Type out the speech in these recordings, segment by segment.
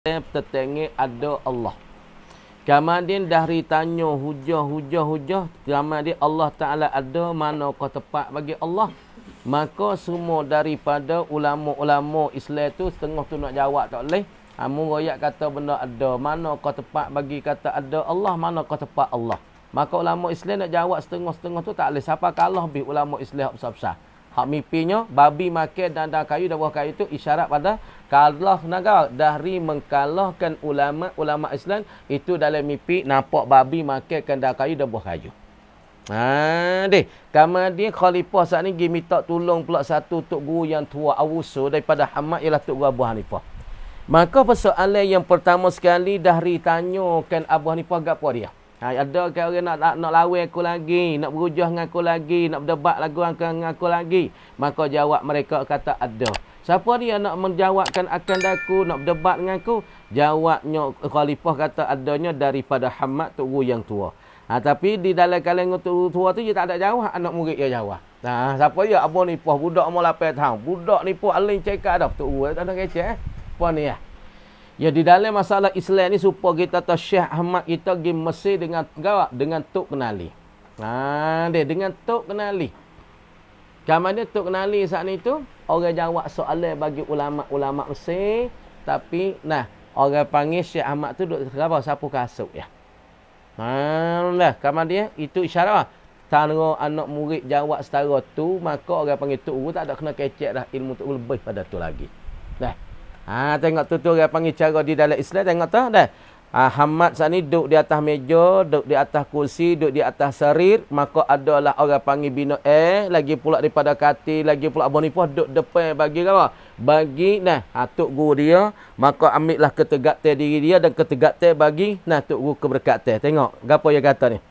tertengik ada Allah. Kemudian dari tanya hujah. Kemudian Allah Ta'ala ada, manakah tepat bagi Allah? Maka semua daripada ulama-ulama Islam tu setengah tu nak jawab tak boleh. Amun royak kata benda ada, manakah tepat bagi kata ada Allah, manakah tepat Allah. Maka ulama Islam nak jawab setengah-setengah tu tak boleh. Siapa kalah bi ulama Islam besar-besar. Hak mipinya babi makan dan kayu dan buah kayu itu isyarat pada kalah negara dari mengkalahkan ulama Islam itu dalam mimpi nampak babi makan dan kayu dan buah kayu. Kemudian khalifah saat ni pergi minta tolong pula satu tok guru yang tua awuso daripada Hamad ialah tok guru Abu Hanifah. Maka persoalan yang pertama sekali dari tanyakan Abu Hanifah gapo dia? Ada ke orang nak lawan aku lagi, nak berujah dengan aku lagi, nak berdebat dengan aku lagi. Maka jawab mereka kata ada. Siapa dia nak menjawabkan akan aku, nak berdebat dengan aku? Jawabnya khalifah kata adanya daripada Hamad tok guru yang tua. Tapi di dalam kalangan tok tua tu dia tak ada jawab, anak murid dia jawab. Siapa dia? Abu Hanifah, budak umur 8 tahun. Budak ni pun alim cekak dah tok guru, tak ada kecek Apa ni ya? Ya di dalam masalah Islam ni supaya kita tahu Syekh Ahmad kita pergi Mesir dengan Tok Kenali. Dengan Tok Kenali. Kemudian Tok Kenali saat ni tu orang jawab soalan bagi ulama-ulama Mesir, tapi orang panggil Syekh Ahmad tu duk sapu kasut ya. Kemudian itu isyarat. Tanya anak murid jawab setara tu, maka orang panggil Tok Guru tak ada kena kecek dah, ilmu tu lebih pada tu lagi. Tengok tu orang panggil cara di dalam Islam, tengok tu dah. Hamad saat ni duduk di atas meja, duduk di atas kursi, duduk di atas serir, maka adalah orang panggil bina lagi pula daripada katil, lagi pula Abu Hanifah duduk depan bagi apa? Bagi tok guru dia, maka ambillah ketegaktan diri dia dan ketegaktan bagi tok guru keberkatan. Tengok gapo dia kata ni.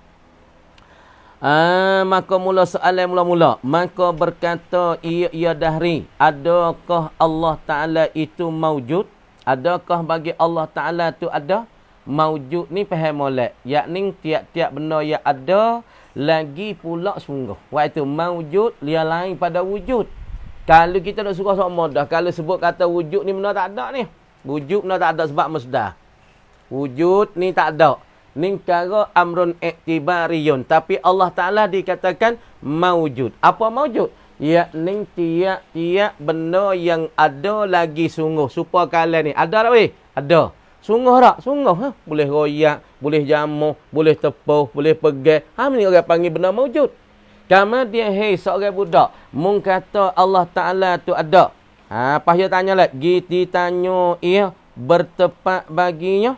Maka mula soalan mula-mula. Maka berkata ia dahri. Adakah Allah Ta'ala itu maujud? Adakah bagi Allah Ta'ala itu ada? Maujud ni faham molek. Yakni tiap-tiap benda yang ada lagi pula sungguh. Waktu itu maujud dia lain pada wujud. Kalau kita nak suruh sama dah. Kalau sebut kata wujud ni benda tak ada ni. Wujud benda tak ada sebab mesdah. Wujud ni tak ada. Ni kara amrun iktibariyun. Tapi Allah Ta'ala dikatakan maujud. Apa maujud? Yakni tiap-tiap benda yang ada lagi sungguh. Supaya kalian ni. Ada tak weh? Ada. Sungguh tak? Sungguh. Boleh royak, boleh jamu, boleh tepuh, boleh pegang. Ni orang panggil benda maujud. Kemudian, seorang budak. Mung kata Allah Ta'ala tu ada. Apa dia tanya lagi? Ditanya ia bertepat baginya.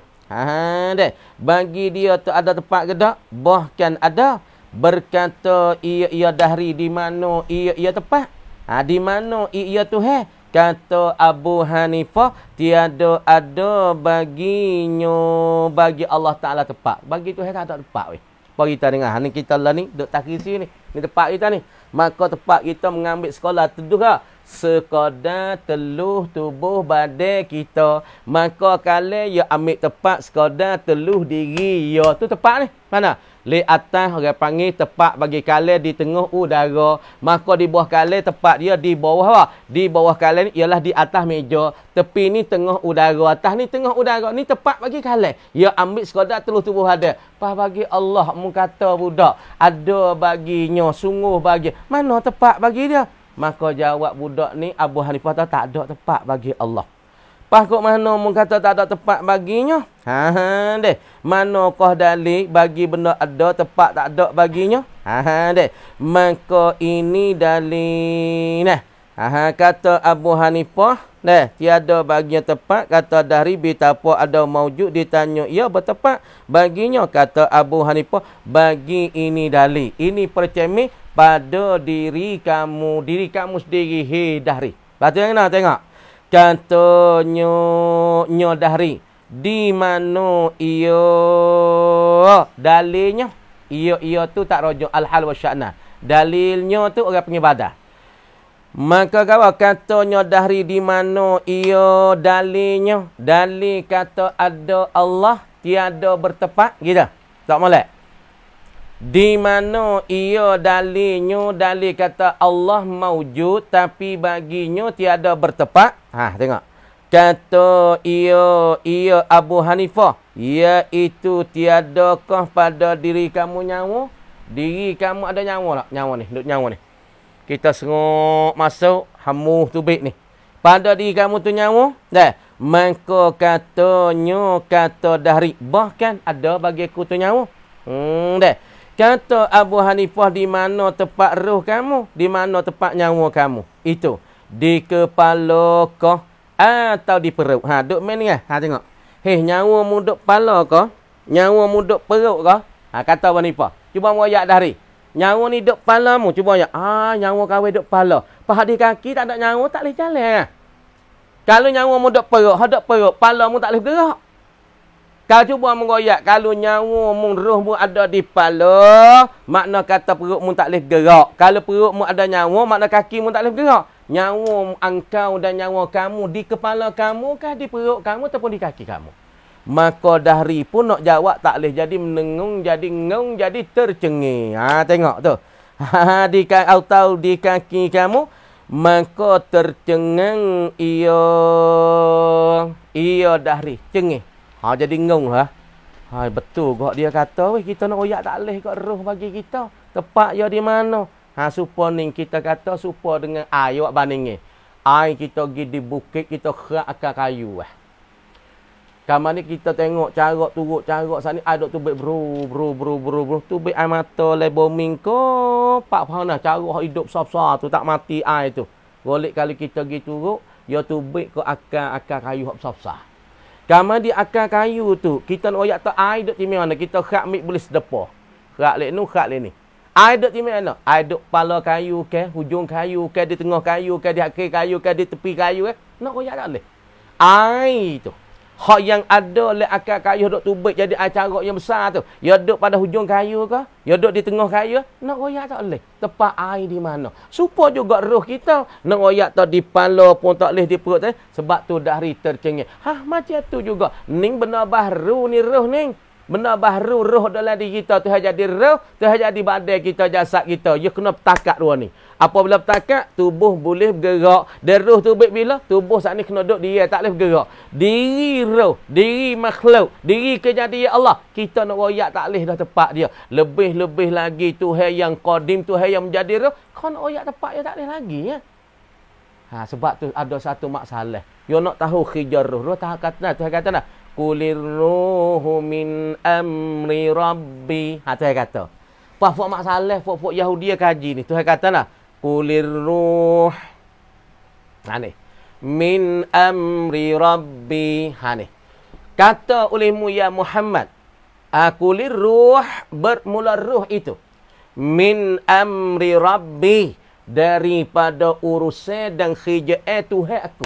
Bagi dia tu ada tempat ke tak? Bahkan ada. Berkata ia dahri di mana ia tepat. Di mana ia tu Kata Abu Hanifah tiada ada baginya bagi Allah Ta'ala tepat. Bagi tu tak ada tepat weh. Apa kita dengar? Ni kita lah ni duk takrisi ni. Ni tempat kita ni. Maka tempat kita mengambil sekolah teduh lah. Sekadar teluh tubuh badan kita. Maka kalau ia ambil tepat sekadar teluh diri ya tu tepat ni. Mana? Di atas orang panggil tepat bagi kalian di tengah udara. Maka di bawah kalian tepat dia di bawah apa? Di bawah kalian ialah di atas meja. Tepi ni tengah udara. Atas ni tengah udara. Ni tepat bagi kalian. Ia ambil sekadar teluh tubuh ada. Pas bagi Allah mu kata budak. Ada baginya. Sungguh bagi. Mana tepat bagi dia? Maka jawab budak ni Abu Hanifah tak ada tepat bagi Allah. Pas kok mana mu kata tak ada tepat baginya? Manakah dalil bagi benda ada tepat tak ada baginya? Maka ini dalil. Kata Abu Hanifah, tiada baginya tepat. Kata dari betapa ada maujud ditanya ia bertepat baginya. Kata Abu Hanifah, bagi ini dalil. Ini percermin pada diri kamu sendiri dahri. Lepas tu yang nak tengok. Katanya dahri. Di mana ia dalilnya? Ia tu tak rujuk al-hal wa sya'na. Dalilnya tu orang panggil badah. Maka kawan katanya dahri di mana ia dalilnya? Dalil kata ada Allah tiada bertepat gitu. Tak molek. Di mana ia dalilnya, dalil kata Allah maujud tapi baginya tiada bertepat. Tengok. Kata ia Abu Hanifah, iaitu tiadakah pada diri kamu nyawa? Diri kamu ada nyawa tak? Nyawa ni, duduk nyawa ni. Kita serok masuk hamuh tubik ni. Pada diri kamu tu nyawa? Dah. Maka katanya kata dahri, bahkan ada bagi aku tu nyawa. Dah. Kata Abu Hanifah, di mana tempat roh kamu? Di mana tempat nyawa kamu? Itu. Di kepala kah? Atau di perut. Ha, duk main ni kan? Ha, tengok. Hei, nyawa mu duk kepala kah? Nyawa mu duk perut kah? Ha, kata Abu Hanifah. Cuba mu ayat dahri. Nyawa ni duk kepala mu. Cuba ayat. Nyawa kau duk kepala. Paha di kaki tak ada nyawa, tak boleh jalan lah. Kalau nyawa mu duk perut, kepala mu tak boleh bergerak. Kalau cuba mengoyak, kalau nyawa mu, roh mu ada di kepala, makna kata perut mu tak boleh gerak. Kalau perut mu ada nyawa, makna kaki mu tak boleh bergerak. Nyawa engkau dan nyawa kamu di kepala kamu kah, di perut kamu ataupun di kaki kamu? Maka dahri pun nak jawab tak boleh, jadi menengung, jadi ngong, jadi tercengih. Ha, tengok tu. Atau di kaki kamu, maka tercengang ia dahri, cengih. Ha, jadi ngong lah. Ha, betul kok dia kata, weh, kita nak oyak tak boleh kat roh bagi kita. Tepat dia di mana? Ha, supa ni kita kata supa dengan air awak bandingin. Air kita pergi di bukit, kita kerak akar kayu. Kamar ni kita tengok carak turut carak sana air duk tubik bro. Tubik air mata le bombing ko. Pak panas carak hidup besar-besar tu tak mati air tu. Golek kali kita pergi turut, dia tubik ke akar kayu hak besar-besar. Kamar di akar kayu tu, kita nak oyak tak air duk di mana? Kita kerak mik boleh sedepa. Kerak lek nu, kerak lek ni. Air duk di mana? Air duk kepala kayu ke, hujung kayu ke, di tengah kayu ke, di akhir kayu ke, di tepi kayu ke. Nak koyak tak boleh. Air tu. Hak yang ada le akar kayu duk tubik jadi air carak yang besar tu. Ya duk pada hujung kayu ke? Ya duk di tengah kayu? Nak koyak tak boleh. Tepat air di mana? Supaya juga roh kita. Nak koyak tak di kepala pun tak boleh di perut. Sebab tu dahri tercengih. Macam tu juga. Ning benda baru ni roh ni. Benda baru roh dalam diri kita tu jadi roh, tu jadi badan kita, jasad kita. Dia kena petakat dua ni. Apabila petakat, tubuh boleh bergerak. Dan roh tu bila? Tubuh saat ni kena duduk dia, tak boleh bergerak. Diri roh, diri makhluk, diri kejadian Allah. Kita nak royak tak boleh dah tepat dia. Lebih-lebih lagi Tuhan yang qadim, Tuhan yang menjadi roh. Kau nak royak tepat dia tak boleh lagi ya. Sebab tu ada satu masalah. Dia nak tahu khijar roh. Roh tak kata, Tuhan kata nak. Qulir ruhu min amri rabbi. Tuhan kata. Apa masalah fok Yahudi kaji ni? Tuhan kata lah. Qulir ruh. Ni. Min amri rabbi. Ni. Kata olehmu ya Muhammad. Qulir ruh. Bermula ruh itu. Min amri rabbi. Daripada urusan dan khija'ah Tuhan aku.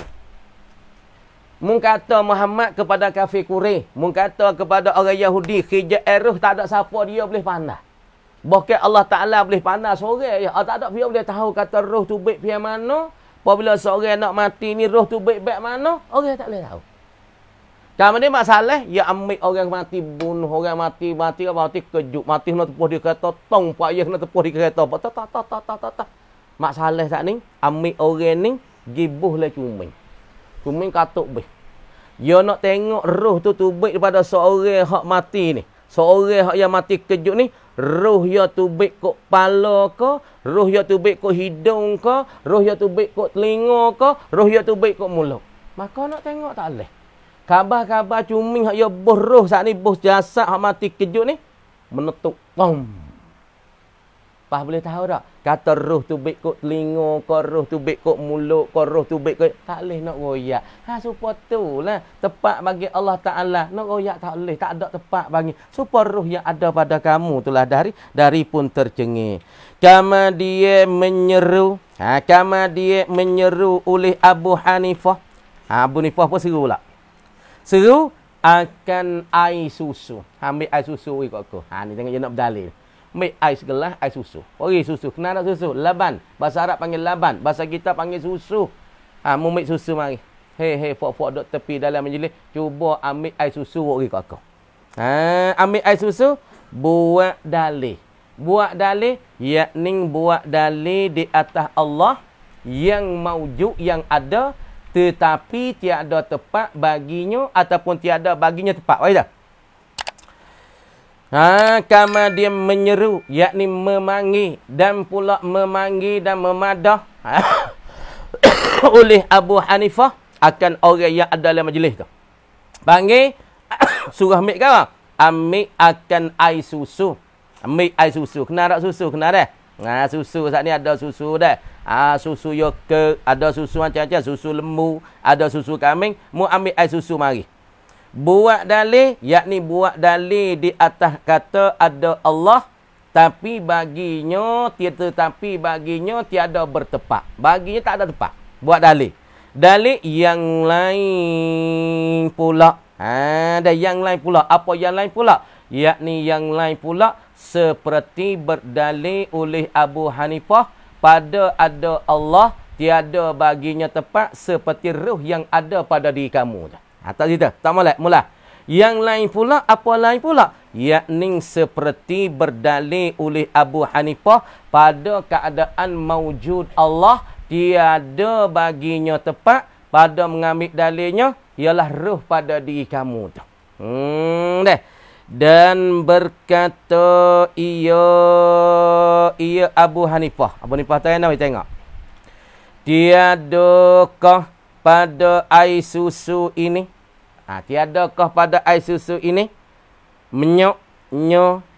Mung kata Muhammad kepada kafir Quraisy, mung kata kepada orang Yahudi, khija'ah roh tak ada siapa dia boleh pandai. Bahkan Allah Taala boleh pandai seorang ya. Tak ada dia boleh tahu kata roh tu baik pihak mana. Apabila seorang nak mati ni roh tu baik mana, orang tak boleh tahu. Kamu ni masalah, ya ambil orang mati bunuh, orang mati kejut, mati nak tepuh di kereta tong, pak ya nak tepuh di kereta. Tak. Masalah tak ni, ambil orang ni gibuh le cuming. Cuming katuk beh. Dia nak tengok roh tu tubik daripada seorang hak mati ni. Seorang hak yang mati kejut ni, roh dia tubik kok kepala ke, roh dia tubik kok hidung ke, roh dia tubik kok telinga ke, roh dia tubik kok mulut. Maka nak tengok tak boleh. Khabar-khabar cuming hak dia boh roh saat ni, boh jasad hak mati kejut ni, menetuk. Pas boleh tahu tak? Kata roh tu baik kot telinga, kau roh tu baik kot mulut, kau roh tu baik kot. Tak boleh nak royak. Supaya tu lah. Tepat bagi Allah Ta'ala. Nak royak tak boleh. Tak ada tepat bagi. Supaya roh yang ada pada kamu itulah dari pun tercengih. Kama dia menyeru. Kama dia menyeru oleh Abu Hanifah. Abu Hanifah pun seru lah. Seru akan air susu. Ambil air susu ikut aku. Ni tengok dia nak berdalil. Ambil air segelas, air susu. Ori susu. Kenapa susu? Laban. Bahasa Arab panggil laban. Bahasa kita panggil susu. Ambil susu mari. Hei, fok-fok duk tepi dalam majlis. Cuba ambil air susu ori kat aku. Ambil air susu, buat dalil. Buat dalil, yakni buat dalil di atas Allah yang maujud, yang ada, tetapi tiada tempat baginya ataupun tiada baginya tempat. Baik tak? Kama dia menyeru, yakni memanggil dan pula memanggil dan memadah oleh Abu Hanifah akan orang yang ada dalam majlis tu. Panggil, suruh ambil ke apa? Ambil akan air susu. Ambil air susu. Kena tak susu? Kena dah? Susu saat ni ada susu dah. Susu yogurt, ada susu macam-macam. Susu lembu, ada susu kambing. Mu ambil air susu mari. Buat dalil, yakni buat dalil di atas kata ada Allah, tapi baginya tiada bertepak. Baginya tak ada tepak. Buat dalil. Dalil yang lain pula. Ada yang lain pula. Apa yang lain pula? Yakni yang lain pula seperti berdalil oleh Abu Hanifah pada ada Allah, tiada baginya tepat seperti ruh yang ada pada diri kamu. Tak cerita. Tak mula. Yang lain pula, apa lain pula? Yakni seperti berdalil oleh Abu Hanifah pada keadaan maujud Allah, tiada baginya tepat. Pada mengambil dalilnya, ialah ruh pada diri kamu tu. Dan berkata ia Abu Hanifah. Abu Hanifah tu nak tengok. Tiadakah pada air susu ini? Tiadakah pada air susu ini menyoknya?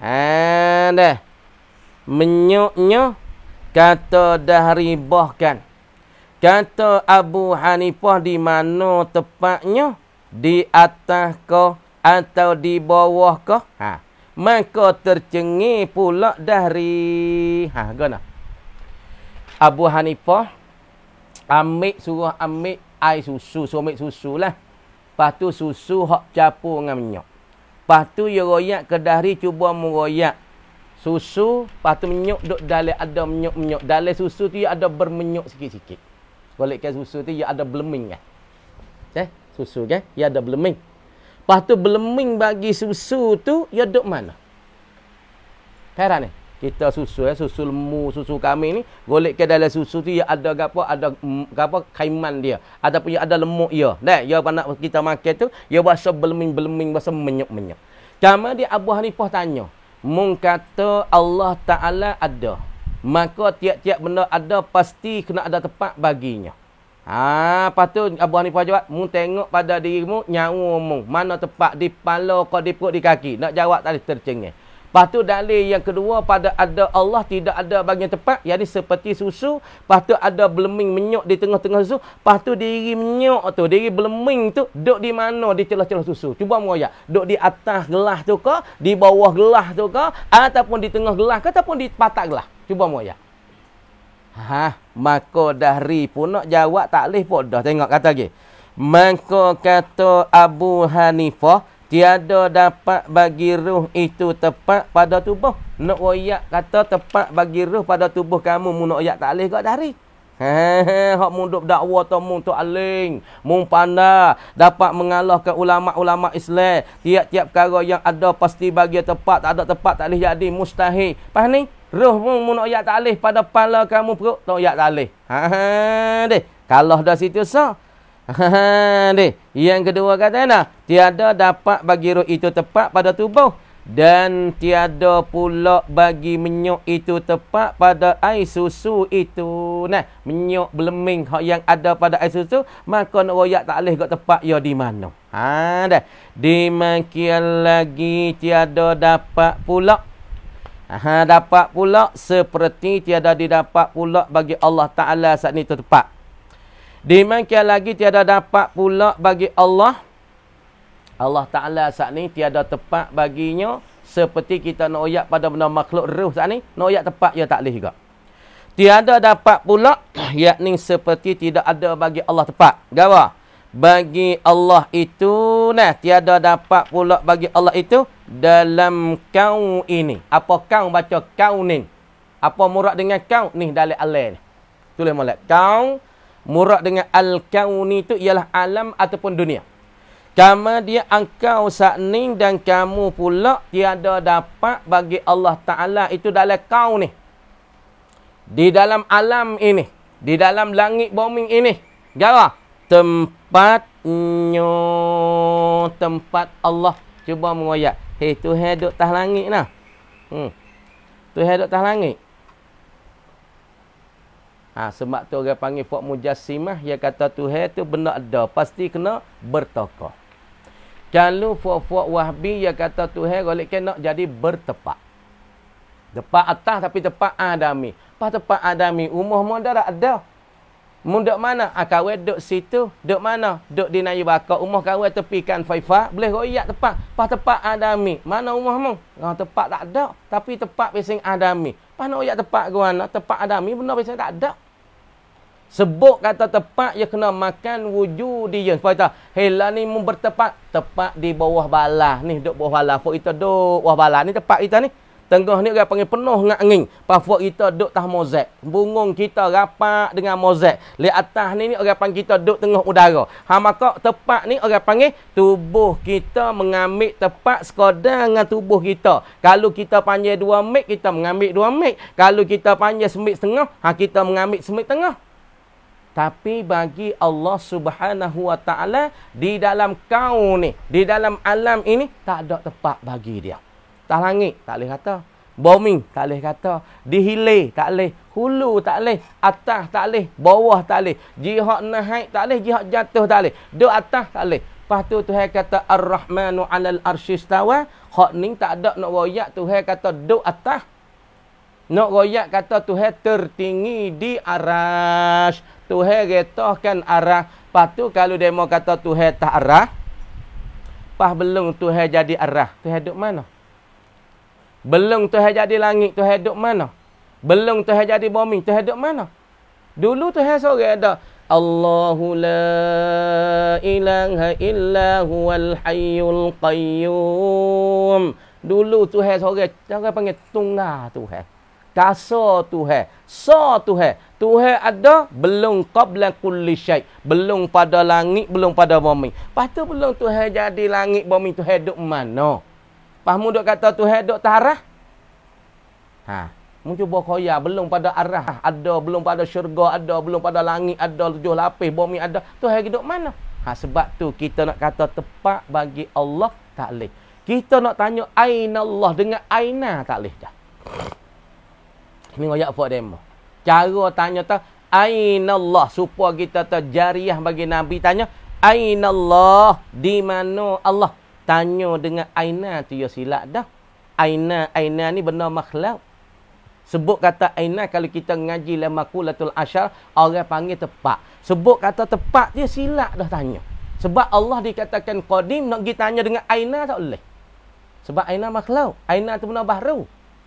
Menyoknya kata dah ribahkan. Kata Abu Hanifah di mana tepatnya? Di atas kah atau di bawah kah? Maka tercengih pula dari gana. Abu Hanifah suruh ambil air susu, ambil susu lah. Lepas tu susu hak campur dengan minyak. Lepas tu dia royak ke dahri, cuba meroyak susu. Lepas tu minyak duk dalam ada minyak-minyak. Dalam susu tu ada berminyak sikit-sikit. Balikkan susu tu dia ada beleming kan. Susu kan, dia ada beleming. Lepas tu beleming bagi susu tu, dia duk mana? Heran ni. Kita susu susu lembu, susu kambing ni, golek ke dalam susu tu, dia ada kaiman dia. Ataupun dia ada lemuk dia. Dia nak kita makan tu, dia bahasa beleming-beleming, bahasa menyok-menyok. Cuma dia Abu Hanifah tanya, mung kata Allah Ta'ala ada, maka tiap-tiap benda ada, pasti kena ada tempat baginya. Lepas tu Abu Hanifah jawab, mung tengok pada dirimu, nyawa mung, mana tempat di kepala kau, di perut, di kaki. Nak jawab tadi tercengih. Lepas tu dalil yang kedua pada ada Allah tidak ada bagian tepat, yakni seperti susu. Lepas tu ada beleming menyok di tengah-tengah susu. Lepas tu diri menyok tu, diri beleming tu duduk di mana? Di celah-celah susu. Cuba mengoyak. Duduk di atas gelas tu ke? Di bawah gelas tu ke? Ataupun di tengah gelas ke? Ataupun di patak gelas? Cuba mengoyak. Maka dahri pun nak jawab tak boleh pun dah. Tengok kata lagi. Maka kata Abu Hanifah, tiada dapat bagi ruh itu tepat pada tubuh. Nak royak kata tepat bagi ruh pada tubuh kamu. Mu nak royak tak boleh kat dari. Hak mu duk dakwa tu mu tu aling. Mu pandai dapat mengalahkan ulama-ulama Islam. Tiap-tiap perkara yang ada pasti bagi tepat. Tak ada tepat tak boleh jadi. Mustahil. Pas ni, ruh mu nak royak tak boleh pada kepala kamu perut. Tak royak tak boleh. Deh. Kalau dah situ sah. Yang kedua kata tiada dapat bagi roh itu tepat pada tubuh, dan tiada pula bagi minyak itu tepat pada air susu itu. Minyak beleming yang ada pada air susu, maka nak royak tak boleh kat tepat ya di mana. Demikian lagi tiada dapat pula. Dapat pula seperti tiada didapat pula bagi Allah Ta'ala saat ini tepat. Demikian lagi tiada dapat pula bagi Allah Ta'ala saat ni tiada tepat baginya seperti kita nak royak pada benda makhluk ruh saat ni, nak royak tepat ya tak boleh juga. Tiada dapat pula yakni seperti tidak ada bagi Allah tepat. Gawa? Bagi Allah itu tiada dapat pula bagi Allah itu dalam kaun ini. Apa kaun? Baca kaunin. Apa murad dengan kaun ni dalam alai ni? Tulis molek. Kaun murad dengan al-kauni itu ialah alam ataupun dunia. Kama dia engkau sakning dan kamu pula tiada dapat bagi Allah Ta'ala itu dalam kaun ni. Di dalam alam ini. Di dalam langit bumi ini. Gara. tempatnya tempat Allah. Cuba mengoyak. Hei, Tuhan duduk atas langit nah. Tuhan duduk atas langit. Sebab tu orang panggil Fok Mujassimah. Dia kata Tuhan tu benda ada. Pasti kena bertokoh. Kalau Fok Wahbi dia kata Tuhan golek kena jadi bertepak. Tepak atas tapi tepak adami. Pas tepak adami, rumah muda dah ada. Muda mana? Kawan duduk situ. Duduk mana? Duduk di Nayu Bakar. Rumah kawan tepikan Faifah. Boleh royak tepak. Pas tepak adami. Mana rumahmu? Tepak tak ada. Tapi tepak bising adami. Pas nak royak tepak ke mana? Tepak adami benar bising tak ada. Sebut kata tepat, dia kena makan wujudiyah. Sebab kata, hela ni bertepat. Tepat di bawah balah. Ni duduk bawah balah. Fok kita duduk bawah balah. Ni tepat kita ni. Tengah ni orang panggil penuh dengan angin. Pas fok kita duduk tah mozek. Bungung kita rapat dengan mozek. Li atas ni orang panggil kita duduk tengah udara. Maka tepat ni orang panggil tubuh kita mengambil tepat sekadar dengan tubuh kita. Kalau kita panjang 2 mik, kita mengambil 2 mik. Kalau kita panjang 1,5 mik, kita mengambil 1,5 mik. Tapi bagi Allah Subhanahu Wa Taala di dalam kaun ni, di dalam alam ini tak ada tepat bagi dia. Tak langit tak boleh kata, bumi tak boleh kata, di hilir tak boleh, hulu tak boleh, atas tak boleh, bawah tak boleh, jihad naik tak boleh, jihad jatuh tak boleh, duduk atas tak boleh. Lepas tu Tuhan kata Ar-Rahmanu 'alal arsy istawa. Hak ni tak ada nak royak Tuhan kata duduk atas. Nak royak kata Tuhan tertinggi di arasy. Tuhan retahkan arah. Lepas tu kalau dia mau kata Tuhan tak arah, pas belum Tuhan jadi arah, Tuhan duduk mana? Belum Tuhan jadi langit, Tuhan duduk mana? Belum Tuhan jadi bumi, Tuhan duduk mana? Dulu Tuhan sorang ada Allahu la ilaha illa huwal hayyul qayyum. Dulu Tuhan sorang, jangan panggil tunggal Tuhan. Kasa Tuhan, sa Tuhan. Tuhan ada belum qabla kulli syai. Belum pada langit, belum pada bumi. Lepas tu belum Tuhan jadi langit, bumi, Tuhan duduk mana? Pas mu duk kata Tuhan duk tarah. Mu cuba khoya belum pada arah ada, belum pada syurga ada, belum pada langit ada, 7 lapis, bumi ada. Tuhan duk mana? Sebab tu kita nak kata tepat bagi Allah tak leh. Kita nak tanya aina Allah dengan aina tak leh dah. Ni ngoyak buat demo. Cara tanya tu aina Allah supaya kita terjariah bagi Nabi tanya aina Allah, di mana Allah? Tanya dengan aina tu ya silap dah. Aina ni benda makhluk. Sebut kata aina kalau kita ngaji dalam Maqulatul Asyar, orang panggil tepat. Sebut kata tepat dia silap dah tanya. Sebab Allah dikatakan qadim, nak pergi tanya dengan aina tak boleh. Sebab aina makhluk. Aina tu benda baru.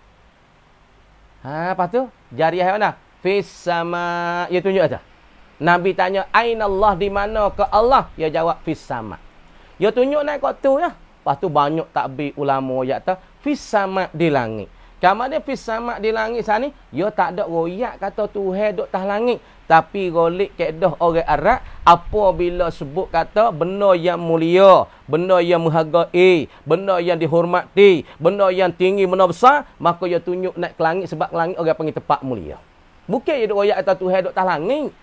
Lepas tu jariah mana? Fis sama. Dia tunjuk aja. Nabi tanya aina Allah, di mana ke Allah? Dia jawab fis sama. Dia tunjuk naik kat tu ya. Lepas tu banyak takbir ulama ayat tu fis sama di langit. Kamu dia fis sama di langit sana, dia tak ada royak kata Tuhan duk atas langit. Tapi golik kaedah orang Arab apabila sebut kata benda yang mulia, benda yang menghargai, benda yang dihormati, benda yang tinggi, benda besar, maka dia tunjuk naik ke langit sebab langit orang panggil tempat mulia. Bukan dia duk royak kata Tuhan duk atas langit.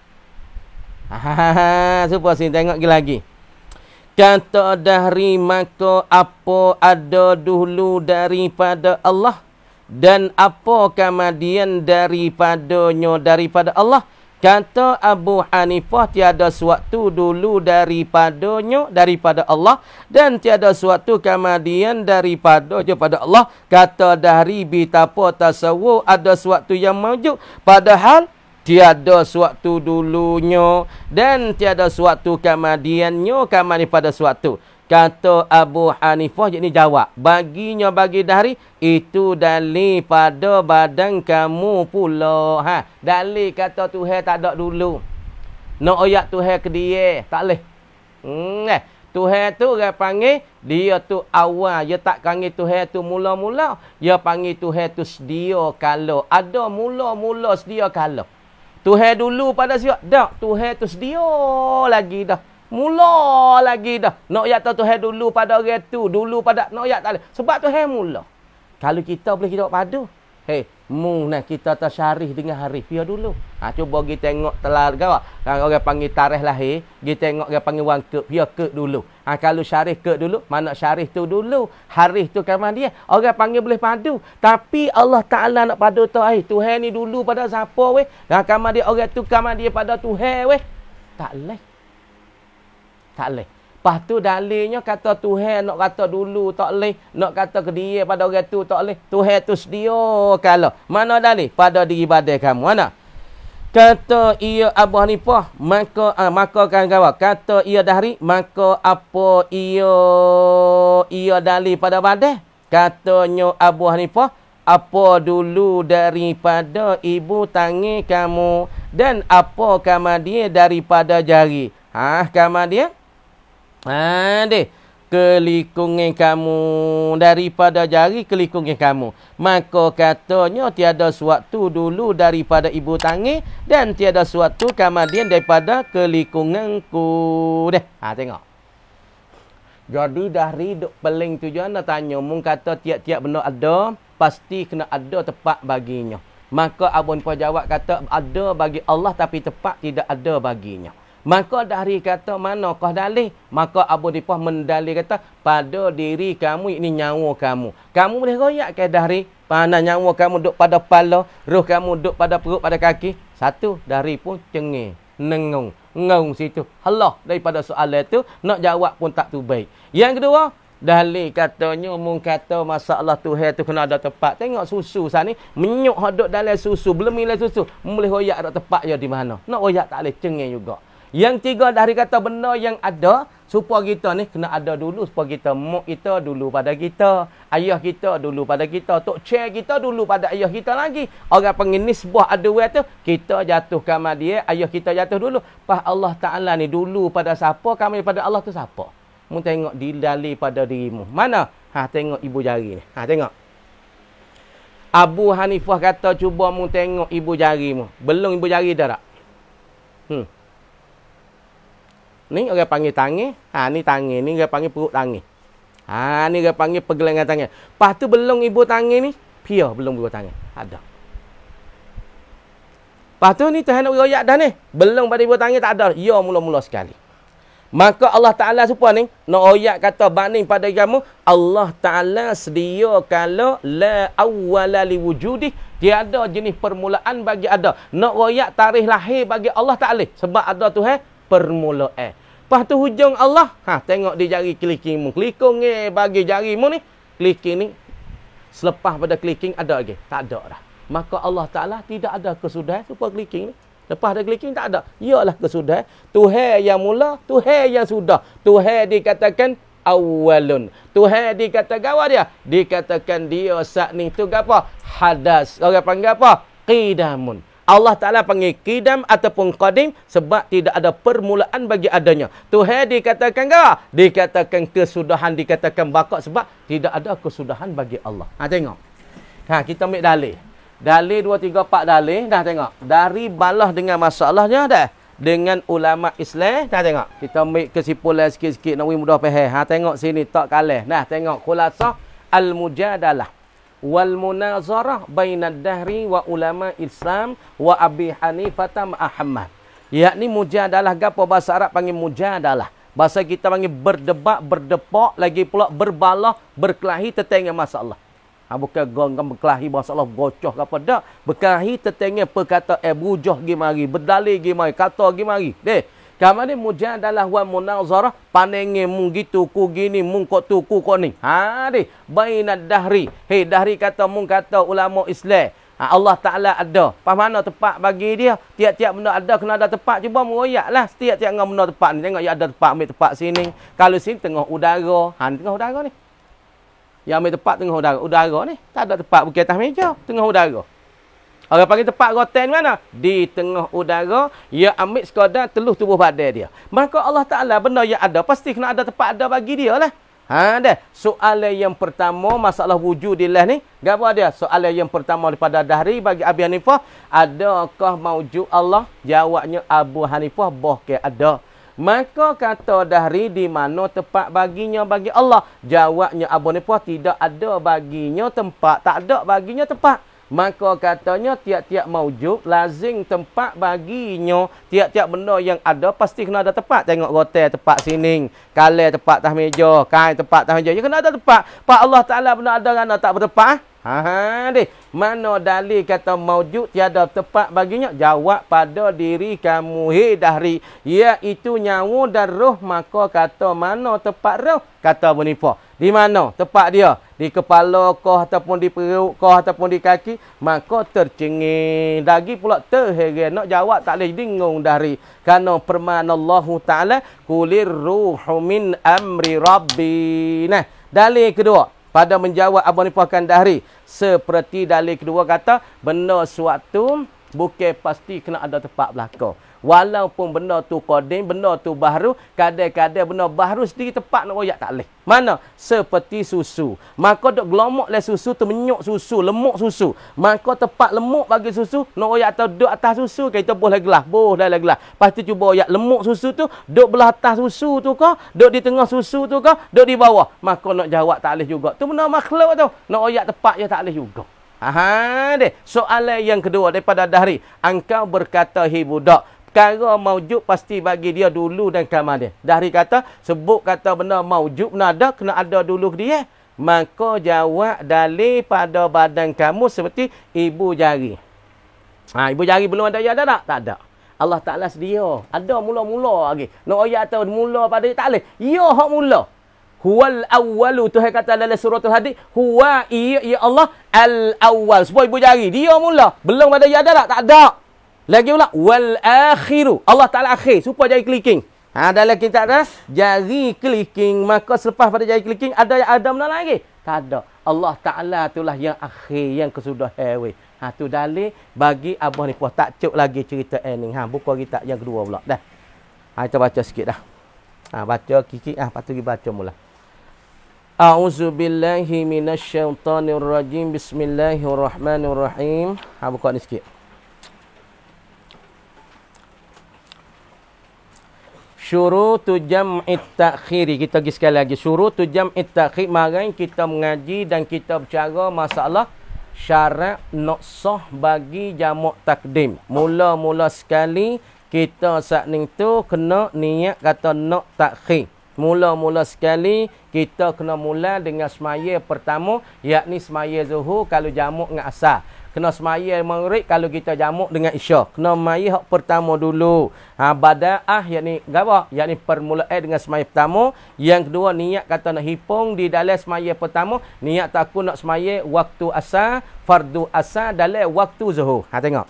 Supaya sini tengok lagi. Kata dahri maka apa ada dulu daripada Allah dan apa kemudian daripadanya daripada Allah. Kata Abu Hanifah tiada suatu dulu daripadanya daripada Allah dan tiada suatu kemudian daripadanya pada Allah. Kata dahri betapa tasawuf ada suatu yang mawjud padahal tiada suatu dulunya dan tiada suatu kemudiannya kemudian pada suatu. Kata Abu Hanifah ini jawab. Baginya bagi dahri itu dalil pada badan kamu pula. Dalil kata Tuhan tak ada dulu. Nak ayat Tuhan ke dia. Tak boleh. Tuhan tu orang panggil dia tu awal. Dia tak panggil Tuhan tu mula-mula. Dia panggil Tuhan tu sedia kala. Ada mula-mula sedia kala. Tuhan dulu pada siap. Tak. Tuhan tu sedia lagi dah. Mula lagi dah. Nak ayat Tuhan dulu pada orang tu. Dulu pada nak ayat tak boleh. Sebab Tuhan mula. Kalau kita boleh hidup padu. Hei, nak kita tersyarih dengan hari pia dulu. Cuba kita tengok telah gawa. Orang panggil tarikh lahir, kita tengok orang panggil wang ke pia ke dulu. Kalau syarih ke dulu, mana syarih tu dulu. Hari tu kaman dia. Orang panggil boleh padu. Tapi Allah Taala nak padu tu Tuhan ni dulu pada siapa weh? Kaman dia orang tu kaman dia pada Tuhan weh. Tak leh. Tak leh. Lepas tu dalilnya kata Tuhan nak kata dulu tak leh, nak kata ke dia pada orang tu tak leh. Tuhan tu sedia kalau. Mana dalil? Pada diri badan kamu. Mana? Kata ia Abu Hanifah, maka kan gawa. Kata ia Dahri, maka apa ia dalil pada badan? Katanya Abu Hanifah, apa dulu daripada ibu tangan kamu dan apa kamu daripada jari. Kamu dia? Deh. Kelikungan kamu daripada jari kelikungan kamu. Maka katanya tiada suatu dulu daripada ibu tangan dan tiada suatu kemudian daripada kelikunganku. Deh. Tengok. Jadi dari duk peling tujuan nak tanya mung kata tiap-tiap benda ada, pasti kena ada tempat baginya. Maka Abun Pah jawab kata ada bagi Allah tapi tempat tidak ada baginya. Maka dari kata manakah dalih? Maka Abu Dipah mendalih kata pada diri kamu ini nyawa kamu. Kamu boleh royak ke dari mana nyawa kamu duduk pada kepala, roh kamu duduk pada perut, pada kaki. Satu dari pun cengeng, nengung, ngong situ. Allah daripada soalan itu nak jawab pun tak tu baik. Yang kedua, dalih katanya mung kata masalah Tuhan tu kena ada tempat. Tengok susu sana ni menyuk hodok dalam susu, belum milih susu. Boleh royak ada tempat je di mana. Nak royak tak boleh cengeng juga. Yang tiga dari kata benda yang ada, supaya kita ni kena ada dulu, supaya kita mak kita dulu pada kita, ayah kita dulu pada kita, tok cik kita dulu pada ayah kita lagi. Orang panggil nisbah adawah tu, kita jatuh kama dia, ayah kita jatuh dulu. Pas Allah Ta'ala ni dulu pada siapa, kami pada Allah tu siapa? Mu tengok dilali pada dirimu. Mana? Tengok ibu jari ni. Tengok. Abu Hanifah kata cuba mu tengok ibu jarimu. Belum ibu jari dah tak? Ni orang panggil tangan. Ni tangan. Ni orang panggil perut tangan. Ni orang panggil pergelangan tangan. Lepas tu belum ibu tangan ni. Pia belum ibu tangan. Ada. Lepas tu ni Tuhan nak royak dah ni. Belum pada ibu tangan tak ada. Ya mula-mula sekali. Maka Allah Ta'ala supaya ni. Nak royak kata banding pada kamu. Allah Ta'ala sedia kalau la awwala li wujudih. Tiada jenis permulaan bagi ada. Nak royak tarikh lahir bagi Allah Ta'ala. Sebab ada Tuhan permulaan. Lepas tu hujung Allah. Tengok di jari klikingmu. Klikung bagi jarimu ni. Kliking ni. Selepas pada kliking ada lagi. Tak ada dah. Maka Allah Ta'ala tidak ada kesudahan. Supaya kliking ni. Lepas ada kliking tak ada. Ialah kesudahan. Tuhan yang mula. Tuhan yang sudah. Tuhan dikatakan awalun. Tuhan dikatakan apa dia? Dikatakan dia saat ni tu apa? Hadas. Orang panggil apa? Qidamun. Allah Ta'ala panggil qidam ataupun qadim sebab tidak ada permulaan bagi adanya. Tuhan dikatakan apa? Dikatakan kesudahan, dikatakan bakak sebab tidak ada kesudahan bagi Allah. Tengok. Kita ambil dalih. Dalih 2, 3, 4 dalih. Dah tengok. Dari balah dengan masalahnya dah. Dengan ulama Islam. Dah tengok. Kita ambil kesimpulan sikit-sikit. Nak mudah faham. Tengok sini. Tak kalah. Dah tengok. Khulasah al-mujadalah. Wal munazarah bainad dahri wa ulama Islam wa Abi Hanifah Ahmad. Yakni mujadalah gapo bahasa Arab panggil mujadalah. Bahasa kita panggil berdebat, berdepak, lagi pula berbalah, berkelahi tentang masalah. Bukan gong berkelahi masalah gocoh ke apa dak. Berkelahi tentang perkata bujah gi mari, berdalil gi mari, kata gi mari. Kamu ni mujadalah wa munazarah panenge mung gitu ku gini mung kok tu ku kok ni. Bainad dahri. Dahri kata mung kata ulama Islam. Allah Ta'ala ada. Pas mana tempat bagi dia? Tiap-tiap benda ada kena ada tempat. Cuba meroyaklah setiap-tiap dengan benda tempat ni. Tengok ya ada tempat ambil tempat sini. Kalau sini tengah udara. Ni tengah udara ni. Yang ambil tempat tengah udara. Udara ni tak ada tempat bukan atas meja, tengah udara. Orang panggil tempat rotan mana? Di tengah udara. Ia ambil sekadar teluh tubuh badan dia. Maka Allah Ta'ala benda yang ada. Pasti kena ada tempat ada bagi dia lah. Dah. Soalan yang pertama. Masalah wujudillah ni. Apa dia? Soalan yang pertama daripada Dahri bagi Abi Hanifah. Adakah mawujud Allah? Jawabnya Abu Hanifah. Bahkan ada. Maka kata Dahri di mana tempat baginya bagi Allah? Jawabnya Abu Hanifah tidak ada baginya tempat. Tak ada baginya tempat. Maka katanya tiap-tiap maujud lazim tempat baginya. Tiap-tiap benda yang ada pasti kena ada tempat. Tengok rotel tempat sini, kalai tempat atas meja, kain tempat atas meja. Ya kena ada tempat. Pak Allah Taala benda ada kan tak bertempat? Deh. Mana dalil kata maujud tiada tempat baginya? Jawab pada diri kamu, hei dahri, iaitu nyawa dan roh. Maka kata mana tempat roh? Kata menipu. Di mana tempat dia? Di kepala kau ataupun di perut kau ataupun di kaki? Maka tercengih. Lagi pula terheran. Nak jawab tak boleh dengung dahri. Kerana firman Allah Ta'ala, kulir ruhu min amri rabbi. Nah, dalil kedua pada menjawab Abu Hanifah Kandahri, seperti dalil kedua kata, benda suatu bukan pasti kena ada tempat belaka. Walaupun benda tu qadim, benda tu baru, kadang-kadang benda baru sendiri tempat nak royak tak boleh. Mana? Seperti susu. Maka dok gelomok le susu tu, menyuk susu, lemuk susu. Maka tempat lemuk bagi susu, nak royak atau duk atas susu, kita boleh gelas, boleh gelas. Lepas tu cuba royak lemuk susu tu, duk belah atas susu tu ke, duk di tengah susu tu ke, duk di bawah. Maka nak jawab tak boleh juga. Tu benda makhluk tu. Nak royak tempat je tak boleh juga. Deh. Soalan yang kedua daripada Dahri. Engkau berkata, hei budak, perkara maujud pasti bagi dia dulu dan kamar dia. Dahri kata, sebut kata benda maujud benda ada, kena ada dulu dia. Maka jawab dalil pada badan kamu seperti ibu jari. Ibu jari belum ada, ya ada tak? Tak ada. Allah Ta'ala sedia. Ada mula-mula lagi. Nak ayat atau mula pada dia, tak boleh. Ya, hak mula. Huwal awwalu, Tuhan kata dalam suratul Hadid, huwa ya Allah al-awwal. Sebab ibu jari, dia mula. Belum ada ya ada tak? Tak ada. Lagi pula wal akhiru. Allah Taala akhir supaya jari keliking. Dalam kitab ada jari keliking, maka selepas pada jari keliking ada mana lagi? Tak ada. Allah Taala itulah yang akhir, yang kesudah hewe. Tu dalil bagi Abu Hanifah. Tak cuk lagi cerita ni. Buka kitab yang kedua pula. Dah. Kita baca sikit dah. Baca kiki lepas tu kita baca mula. A'udzubillahi minasyaitonirrajim. Bismillahirrahmanirrahim. Buka ni sikit. Syurutu jam'it ta'khiri. Kita pergi sekali lagi. Syurutu jam'it ta'khir. Mari kita mengaji dan kita bercara masalah syarat nak sah bagi jamak takdim. Mula-mula sekali kita saat ni tu kena niat kata nak takhir. Mula-mula sekali kita kena mula dengan semaya pertama, yakni semaya zuhur kalau jamak dengan asar. Kena semaya maghrib kalau kita jamak dengan isya. Kena maya hak pertama dulu. Bada'ah yakni apa? Yakni permulaan dengan semaya pertama. Yang kedua niat kata nak hipung di dalam semaya pertama, niat takut nak semaya waktu asar, fardu asar dalam waktu zuhur. Tengok.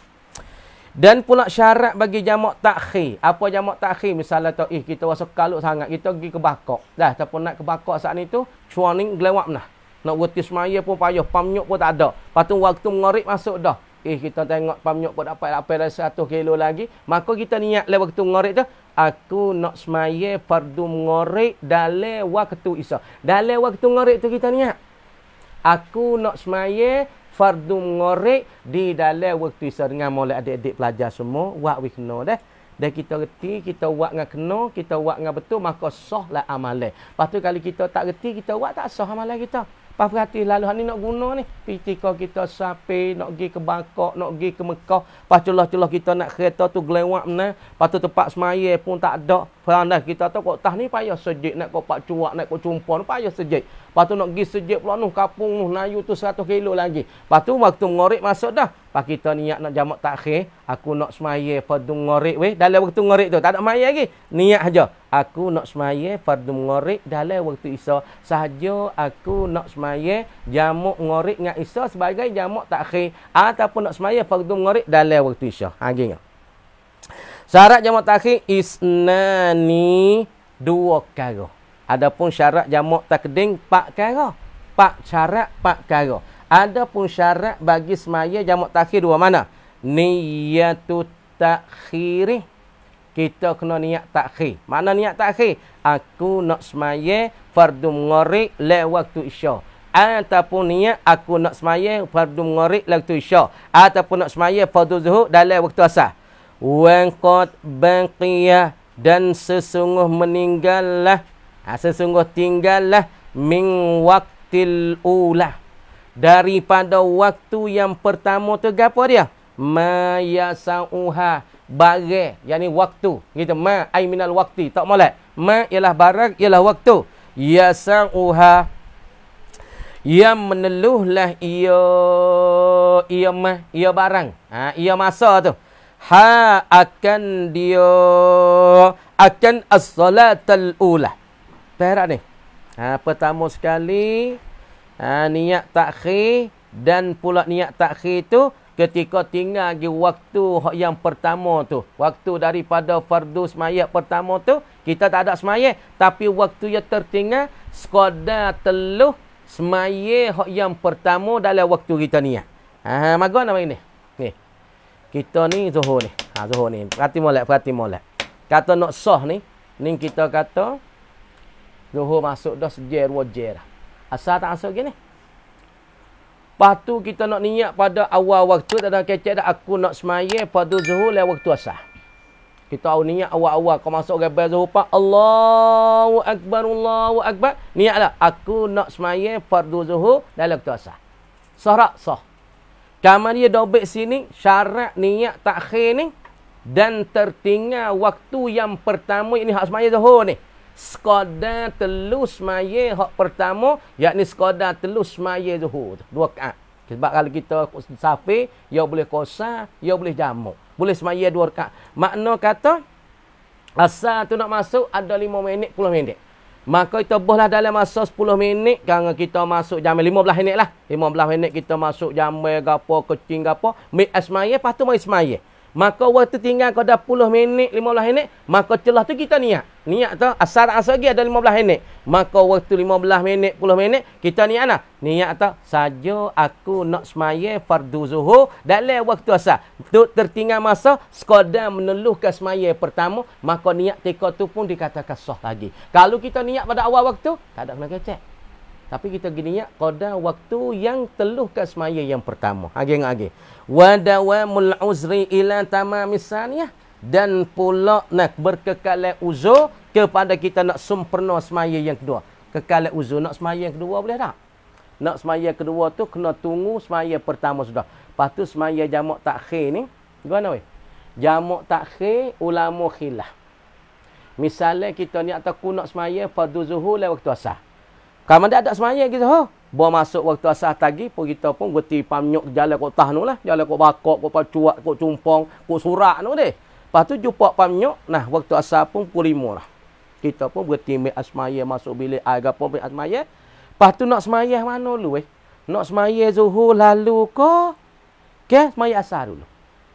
Dan pula syarat bagi jamak takhir. Apa jamak takhir? Misalnya tu, kita rasa kalut sangat, kita pergi ke bakok. Dah, ataupun nak ke bakok saat ni tu, cuaning gelawak nah. Nak berhenti semaya pun payah, pamnyuk pun tak ada. Lepas tu waktu mengarib masuk dah. Kita tengok pamnyuk pun dapat 100 kilo lagi. Maka kita niat le waktu mengarib tu, aku nak semaya fardu mengarib dalam waktu isya. Dalam waktu mengarib tu kita niat. Aku nak semaya fardu mengarib di dalam waktu isya. Dengan mulai adik-adik pelajar semua, wak we kena dah. Dan kita reti, kita buat dengan kena, kita buat dengan betul, maka sahlah amalan. Lepas tu kalau kita tak reti, kita buat tak sah amalan kita. Lepas berhati lalu ni nak guna ni. Ketika kita sampai, nak pergi ke Bangkok, nak pergi ke Mekah. Lepas celah-celah kita nak kereta tu gelewak mana. Lepas tu tempat semaya pun tak ada. Kerana kita tahu kok tah ni payah sejik. Nak kok pak cuak, nak kok cumpon, payah sejik. Lepas tu nak pergi sejik pula nu, kapung nu, Nayu tu 100 kilo lagi. Lepas tu waktu ngorek masuk dah. Lepas kita niat nak jamak takhir. Aku nak semaya fardu ngorek weh. Dalam waktu ngorek tu, tak ada maya lagi. Niat aja. Aku nak semaya fardu ngorek dalam waktu isya. Sahaja aku nak semaya jamak ngorek dengan isya sebagai jamak takhir. Ataupun nak semaya fardu ngorek dalam waktu isya. Gini. Syarat jamak takhir isnani, 2 perkara. Adapun syarat jamak takdim 4 perkara. 4 syarat 4 perkara. Adapun syarat bagi semaya jamak takhir 2 mana? Niyatu takhiri. Kita kena niat takhir. Mana niat takhir? Aku nak semaya fardu ngorek le waktu isya. Ataupun niat aku nak semaya fardu ngorek le waktu isya. Ataupun nak semaya fardu zuhur dalam waktu asar. Waqad baqiyah, dan sesungguh meninggallah, sesungguh tinggallah min waqtil ula, daripada waktu yang pertama tu gapo dia? Ma yasauha, barang, yakni waktu. Gitu, ma ai minal waqti, tak molek. Ma ialah barang, ialah waktu. Yasauha, yang meneluhlah ia barang. Ia masa tu. Ha akan dia akan as-salatul ula. Perak ni. Pertama sekali niat takhir, dan pula niat takhir tu ketika tinggal lagi waktu yang pertama tu. Waktu daripada fardu semayat pertama tu kita tak ada semayat, tapi waktu yang tertinggal sekadar teluh semayat yang pertama dalam waktu kita niat. Magon apa ini? Ni. Kita ni zuhur ni. Zuhur ni. Perhati molek. Kata nak sah ni kita kata zuhur masuk dah sejer 2 jer dah. Asal tak masuk gini. Lepas tu kita nak niat pada awal waktu, tak ada kecek dah aku nak semaya pada zuhur lewat waktu asar. Kita niat awal-awal kau masuk gabar zuhur pak Allahu akbar. Niatlah aku nak semaya fardu zuhur dalam waktu asar. Sah. Kamu dia dobek sini syarat niat takhir ni dan tertinggal waktu yang pertama ini hak semaya zuhur ni. Sekadar telus semaya hak pertama, yakni sekadar telus semaya zuhur tu 2 rakaat. Sebab kalau kita safir, ia boleh qasar, ia boleh jamak. Boleh semaya 2 rakaat. Makna kata asal tu nak masuk ada 5 minit, 10 minit. Maka kita bolehlah dalam masa 10 minit, kerana kita masuk jam 15 minit lah. 15 minit kita masuk jam gapo, kecing gapo, mik semaya, lepas tu mari semaya. Maka waktu tinggal kau dah 10 minit, 15 minit, maka celah tu kita niat. Niat tu asar lagi ada 15 minit. Maka waktu 15 minit, 10 minit, kita niat lah. Niat tu saja aku nak semaya fardu zuhur dalam waktu asar. Tu tertinggal masa sekadar meneluhkan semaya pertama, maka niat tika tu pun dikatakan sah lagi. Kalau kita niat pada awal waktu, tak ada kena kecek. Tapi kita gini niat qada waktu yang teluhkan semaya yang pertama. Agi. Wa dawamul uzri ila tamamis saniyah, dan pula nak berkekalan uzur kepada kita nak sempurna semaya yang kedua. Kekalan uzur nak semaya yang kedua boleh tak? Nak semaya kedua tu kena tunggu semaya pertama sudah. Lepas tu semaya jamak takhir ni, gimana weh? Jamak takhir ulama khilaf. Misalnya kita niat aku nak semaya fardu zuhur lewat waktu asar. Kalau tidak ada semaya gitu, bawa masuk waktu asar tadi pun kita pun geti pamnyok jalan kok tahnu lah, jalan kok bakok, kok pacuak, kok cumpong, kok surak nu deh. Lepas tu jumpa pamnyok, nah waktu asar pun pukul 5 lah. Kita pun geti ambil asmaya masuk bilik air gapo ambil asmaya. Lepas tu nak semaya mana dulu Nak semaya zuhur lalu ke semaya asar dulu.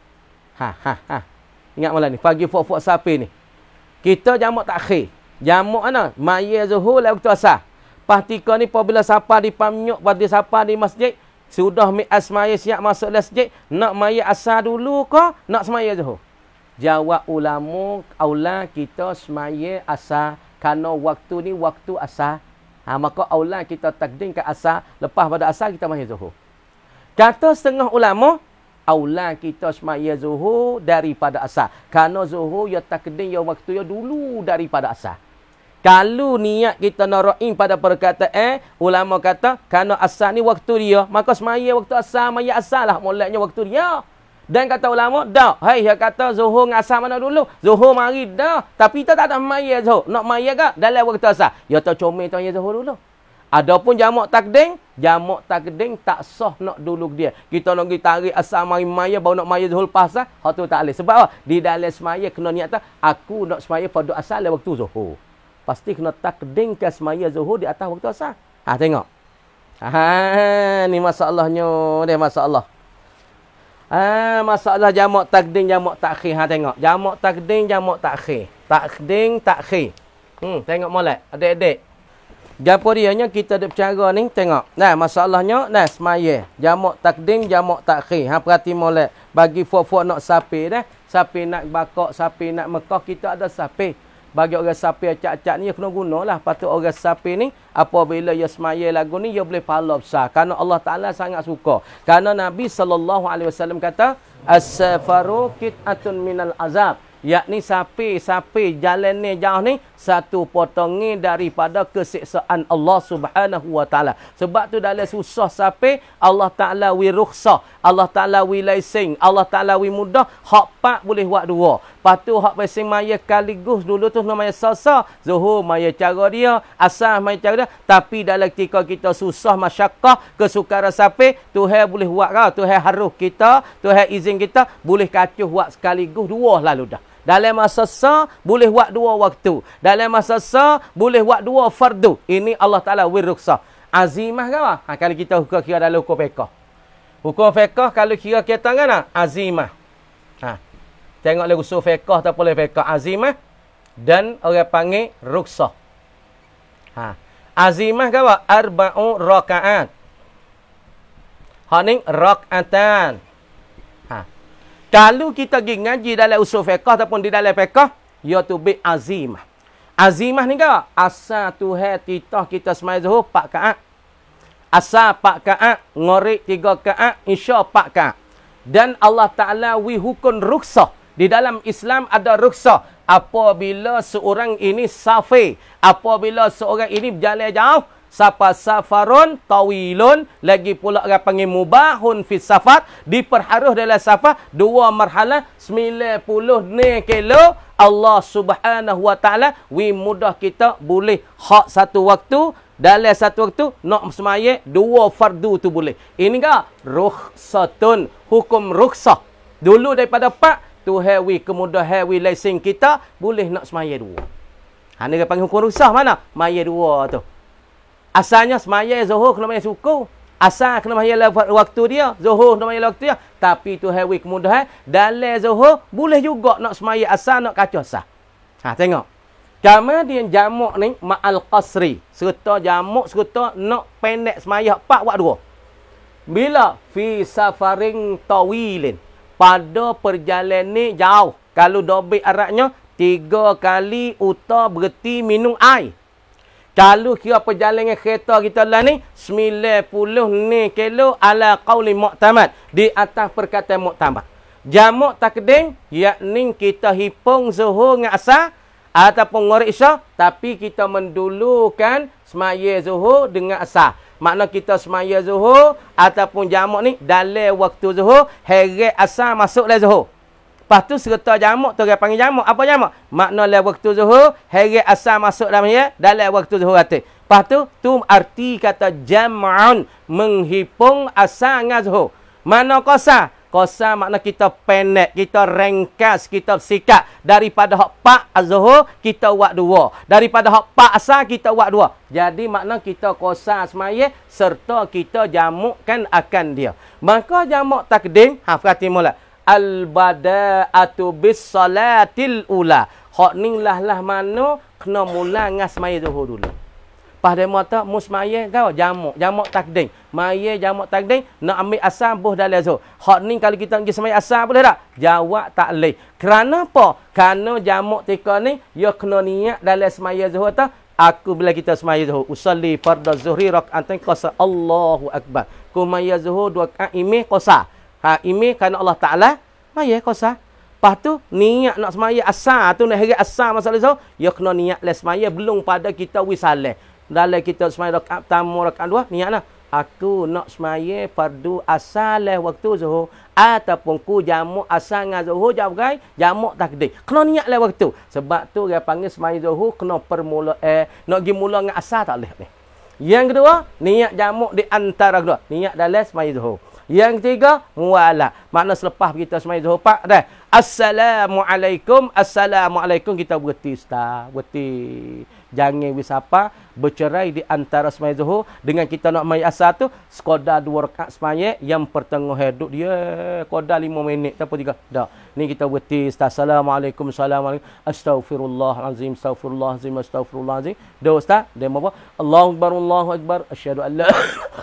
Ingat malam ni pagi fok-fok sapi ni. Kita jamak takhir. Jamak mana? Maya zuhur lalu waktu asar. Pastika ni apabila siapa di pamnyuk, pada siapa di masjid, sudah asmaya siap masuk masjid, nak maya asar dulu ke nak semaya zuhur? Jawab ulama, aula kita semaya asar kerana waktu ni waktu asar. Maka aula kita takdim ke asar, lepas pada asar kita maya zuhur. Kata setengah ulama, aula kita semaya zuhur daripada asar. Kerana zuhur ya takdim ya waktu ya dulu daripada asar. Kalau niat kita narain pada perkataan, ulama kata, kerana asar ni waktu dia, maka semaya waktu asar, maya asar lah mulanya waktu dia. Dan kata ulama, dah. Dia kata zuhur dengan asar mana dulu? Zuhur mari dah. Tapi kita tak ada maya zuhur. Nak maya ke? Dalam waktu asar. Ya tak comel tu zuhur dulu. Adapun jamak takdim tak sah nak dulu dia. Kita nak pergi tarik asar mari maya, baru nak maya zuhur pasal, tu tak boleh. Sebab apa? Di dalam semaya kena niat aku nak semaya pada asar dalam waktu zuhur. Pasti kena takdimkan semaya zuhur di atas waktu asar. Tengok. Ni masalahnya. Dia masalah. Masalah jamak takdim, jamak takhir. Tengok. Jamak takdim, jamak takhir. Takdim, takhir. Tengok molek. Adik-adik. Gapo dianya kita ada bercara ni. Tengok. Nah, masalahnya. Nah, semaya. Jamak takdim, jamak takhir. Perhati molek. Bagi fok-fok nak sapi dah. Sapi nak bakok, sapi nak Mekah. Kita ada sapi. Bagi orang sapi acak-acak ni, dia kena gunalah. Patut orang sapi ni, apabila dia semaya lagu ni, dia boleh pahala besar. Kerana Allah Ta'ala sangat suka. Kerana Nabi SAW kata, As-safaru kit'atun minal azab. yakni sapi jalan ni jauh ni satu potongi daripada kesiksaan Allah Subhanahu wa taala. Sebab tu dalam susah sapi Allah Taala wi rukhsah, Allah Taala wi laising, Allah Taala wi mudah, hak pak boleh buat dua. Lepas tu hak basing maya kaligus dulu tu namanya sasa, zuhur maya cara dia, asar maya cara dia. Tapi dalam ketika kita susah masyakkah kesukaran sapi, Tuhan boleh buat kau, Tuhan haruh kita, Tuhan izin kita boleh kacuh buat sekaligus dua lalu dah. Dalam masa sah boleh buat dua waktu. Dalam masa sah boleh buat dua fardu. Ini Allah Taala wiruksah. Azimah ke apa? Kalau kita kira dalam hukum fiqh. Hukum fiqh kalau kira tangan azimah. Tengok lagu usul fiqh ataupun fiqh azimah dan orang panggil ruksah. Azimah ke apa? Arba'u rakaat. Haning rakaatan. Kalau kita pergi ngaji dalam usul fiqh ataupun di dalam fiqh, iaitu bi azimah. Azimah ni ke? Asal Tuhan titah kita semai zuhur 4 kaat. Asal 4 kaat, ngorik 3 kaat, insya 4 kaat. Dan Allah Ta'ala wi hukum ruksah. Di dalam Islam ada ruksah. Apabila seorang ini safir, apabila seorang ini berjalan jauh, safarun tawilun, lagi pula orang panggil mubahun fi safar, diperharuh dalam safar 2 marhalah 90 kilo. Allah Subhanahu wa taala wi mudah kita boleh hak satu waktu, dalam satu waktu nak semaya 2 fardu tu boleh. Ini ke rukhsatun, hukum rukhsah. Dulu daripada pak tu hawi kemudahan wi licensing kita boleh nak semaya 2. Ni dia panggil hukum rukhsah mana? Maya 2 tu. Asalnya semaya zuhur kena maya suku. Asal kena maya waktu dia. Zuhur kena maya waktu dia. Tapi tu hawi kemudahan. Dalam zuhur boleh juga nak semaya asal nak kacau asal. Tengok. Kemudian jamuk ni ma'al qasri. Serta jamuk serta nak pendek semaya 4 waktu 2. Bila? Fi safaring tawilin. Pada perjalanan ni jauh. Kalau dobit araknya 3 kali uta berhenti minum air. Kalau kira perjalanan kereta kita lah ni 90 kilo ala qauli mu'tamad, di atas perkataan mu'tamad. Jamak takdim yakni kita hipung zuhur dengan asar ataupun ngorek isya, tapi kita mendulukan semaya zuhur dengan asar. Makna kita semaya zuhur ataupun jamak ni dalam waktu zuhur, heret asar masuk dalam zuhur. Lepas tu serta jamak tu dia panggil jamak. Apa jamak? Makna dalam waktu zuhur, heret asar masuk dalam waktu zuhur hati. Lepas tu arti kata jam'un, menghipung asar dengan zuhur. Mana qasar? Qasar makna kita pendek, kita ringkas, kita sikat. Daripada hak 4 zuhur, kita buat 2. Daripada hak 4 asar, kita buat 2. Jadi makna kita qasar semaya, serta kita jamukkan akan dia. Maka jamak takdim, perhati mula. Al-bada'atu bis-salatil ula. Hak ni lah mana kena mula dengan semaya zuhur dulu. Pada mata musmaya kau jamak takdim. Maya jamak takdim nak ambil asar buh dalam zuhur. Hak ni kalau kita pergi semaya asar boleh tak? Jawab tak boleh. Kerana apa? Kerana jamak tika ni dia kena niat dalam semaya zuhur tu. Aku bila kita semaya zuhur, usalli fardhu zuhri rak'atain qasar, Allahu akbar. Ku maya zuhur 2 rakaat ini qasar. Ini kerana Allah Ta'ala maya qasar. Lepas tu niat nak semaya asar tu nak hari asar masalah zuhur, ya kena niat les semaya belum pada kita wisalah. Dalam kita semaya rakaat pertama rakaat 2 niatlah aku nak semaya fardu asar les waktu zuhur ataupun ku jamak asar dengan zuhur jamak takdim. Kena niat les waktu. Sebab tu dia panggil semaya zuhur kena permula nak pergi mula dengan asar tak boleh ni. Yang kedua, niat jamak di antara kedua. Niat dalam semaya zuhur. Yang ketiga, mualah. Makna selepas kita semaya zuhur pak dah. Assalamualaikum, assalamualaikum kita berhenti ustaz, berhenti. Jangan wisapa bercerai di antara semaya zuhur dengan kita nak maya asar tu sekadar 2 rakaat semaya yang pertengahan duduk dia sekadar 5 minit ataupun 3. Dah. Ni kita berhenti ustaz. Assalamualaikum, assalamualaikum. Astaghfirullahalazim, astaghfirullahalazim, astaghfirullahalazim. Dah ustaz, dia apa? Allahu akbar, Allahu akbar. Asyhadu an la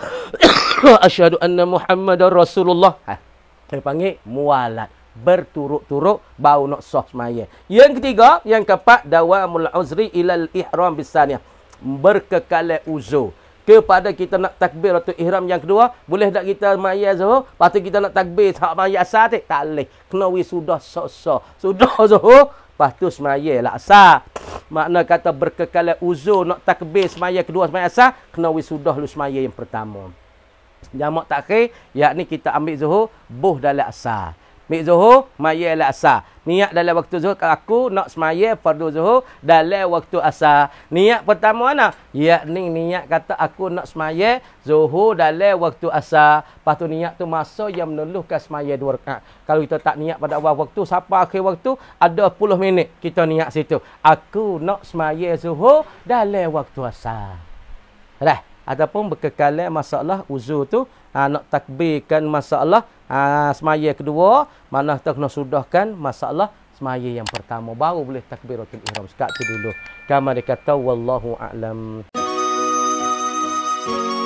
asyhadu anna Muhammadar Rasulullah. Dia panggil mualat. Berturut-turut bau nak sah semaya. Yang ketiga, yang keempat, dawamul uzri ilal ihram bisaniyah. Berkekalan uzur. kepada kita nak takbiratul ihram yang kedua, boleh tak kita maya Zuhur, lepas tu kita nak takbir tak maya asar tak? Tak boleh. Kena sudah sudah Zuhur, lepas tu semaya lah asar. Makna kata berkekalan uzur nak takbir semaya kedua semaya asar, kena sudah lu semaya yang pertama. Jamak takhir, yakni kita ambil Zuhur, buh dalam asar. Ambil Zuhur, maya dalam asar. Niat dalam waktu Zuhur, aku nak semaya fardu Zuhur dalam waktu asar. Niat pertama mana? Yakni niat kata aku nak semaya Zuhur dalam waktu asar. Lepas tu niat tu masa yang menuluhkan semaya 2 rakaat. Kalau kita tak niat pada awal waktu, sampai akhir waktu, ada 10 minit kita niat situ. Aku nak semaya Zuhur dalam waktu asar. Dah. Ataupun berkekalan masalah uzur tu, nak takbirkan masalah semaya kedua, mana tak kena sudahkan masalah semaya yang pertama, baru boleh takbiratul ihram. Sekat tu dulu. Kama dia kata wallahu a'lam.